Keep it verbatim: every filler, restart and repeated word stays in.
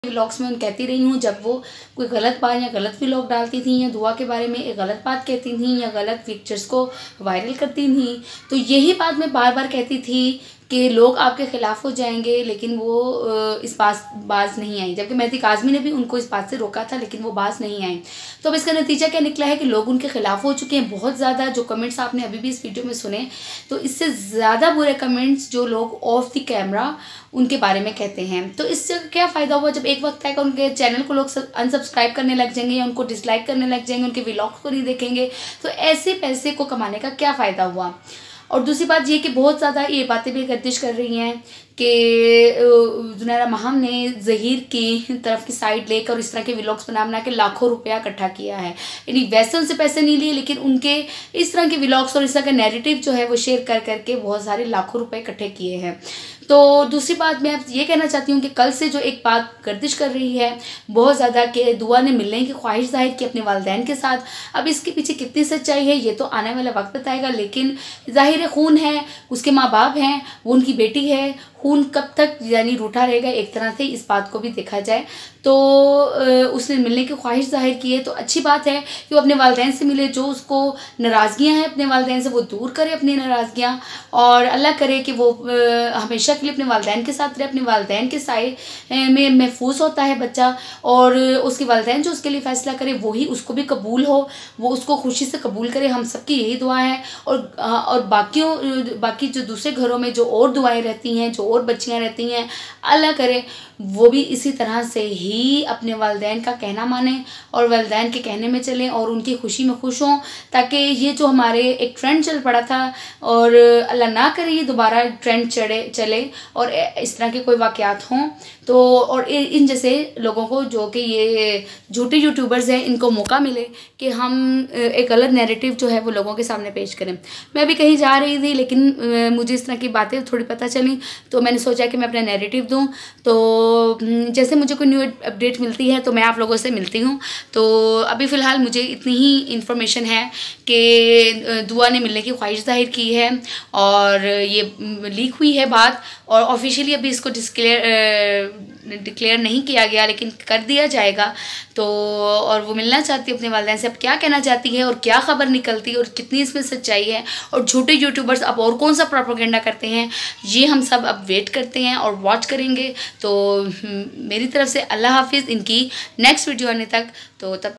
Vlogs में उन कहती रही हूँ, जब वो कोई गलत बात या गलत व्लॉग डालती थी या दुआ के बारे में एक गलत बात कहती थी या गलत पिक्चर्स को वायरल करती थी, तो यही बात मैं बार बार कहती थी कि लोग आपके ख़िलाफ़ हो जाएंगे, लेकिन वो इस बात बाज नहीं आई। जबकि मेहदी काज़मी ने भी उनको इस बात से रोका था, लेकिन वो बाज नहीं आई। तो अब इसका नतीजा क्या निकला है कि लोग उनके ख़िलाफ़ हो चुके हैं बहुत ज़्यादा। जो कमेंट्स आपने अभी भी इस वीडियो में सुने, तो इससे ज़्यादा बुरे कमेंट्स जो लोग ऑफ द कैमरा उनके बारे में कहते हैं। तो इससे क्या फ़ायदा हुआ, जब एक वक्त आएगा उनके चैनल को लोग अनसब्सक्राइब करने लग जाएंगे या उनको डिसलाइक करने लग जाएंगे, उनके व्लॉग्स को नहीं देखेंगे, तो ऐसे पैसे को कमाने का क्या फ़ायदा हुआ। और दूसरी बात ये कि बहुत ज़्यादा ये बातें भी गर्दिश कर रही हैं कि जुनैरा महम ने ज़हीर की तरफ की साइड लेकर इस तरह के व्लॉग्स बना बना के लाखों रुपया इकट्ठा किया है। यानी वैसे उनसे पैसे नहीं लिए, लेकिन उनके इस तरह के व्लॉग्स और इस तरह का नैरेटिव जो है वो शेयर कर करके बहुत सारे लाखों रुपए इकट्ठे किए हैं। तो दूसरी बात मैं आप ये कहना चाहती हूँ कि कल से जो एक बात गर्दिश कर रही है बहुत ज़्यादा कि दुआ ने मिलने की ख्वाहिश जाहिर की अपने वालिदैन के साथ, अब इसके पीछे कितनी सच्चाई है ये तो आने वाला वक्त बताएगा। लेकिन जाहिर है खून है, उसके माँ बाप हैं, वो उनकी बेटी है, खून कब तक यानी रूठा रहेगा एक तरह से, इस बात को भी देखा जाए तो उसने मिलने की ख्वाहिश जाहिर की है। तो अच्छी बात है कि वो अपने वालिदैन से मिले, जो उसको नाराज़गियाँ हैं अपने वालिदैन से वो दूर करे अपनी नाराज़गियाँ, और अल्लाह करे कि वो हमेशा के लिए अपने वालिदैन के साथ रहे, अपने वालिदैन के साए में महफूज होता है बच्चा, और उसके वालिदैन जो उसके लिए फ़ैसला करे वही उसको भी कबूल हो, वो उसको खुशी से कबूल करे। हम सबकी यही दुआ है। और और बाकियों बाकी जो दूसरे घरों में जो और दुआएं रहती हैं, जो और बच्चियाँ रहती हैं, अल्लाह करे वो भी इसी तरह से ही अपने वालिदैन का कहना माने और वालिदैन के कहने में चलें और उनकी खुशी में खुश हों, ताकि ये जो हमारे एक ट्रेंड चल पड़ा था, और अल्लाह ना करे ये दोबारा ट्रेंड चढ़े चले और इस तरह के कोई वाक़यात हों। तो और इन जैसे लोगों को जो कि ये झूठे यूट्यूबर्स हैं, इनको मौका मिले कि हम एक गलत नैरेटिव जो है वो लोगों के सामने पेश करें। मैं भी कहीं जा रही थी, लेकिन मुझे इस तरह की बातें थोड़ी पता चली, तो मैंने सोचा कि मैं अपना नैरेटिव दूं। तो जैसे मुझे कोई न्यू अपडेट मिलती है तो मैं आप लोगों से मिलती हूँ। तो अभी फ़िलहाल मुझे इतनी ही इन्फॉर्मेशन है कि दुआ ने मिलने की ख्वाहिश जाहिर की है और ये लीक हुई है बात, और ऑफिशियली अभी इसको डिस्क्लेयर डिक्लेयर नहीं किया गया, लेकिन कर दिया जाएगा। तो और वो मिलना चाहती है अपने वालिदैन से। अब क्या कहना चाहती है और क्या खबर निकलती है और कितनी इसमें सच्चाई है, और झूठे यूट्यूबर्स अब और कौन सा प्रोपेगेंडा करते हैं, ये हम सब अब वेट करते हैं और वॉच करेंगे। तो मेरी तरफ से अल्लाह हाफिज़, इनकी नेक्स्ट वीडियो आने तक। तो तब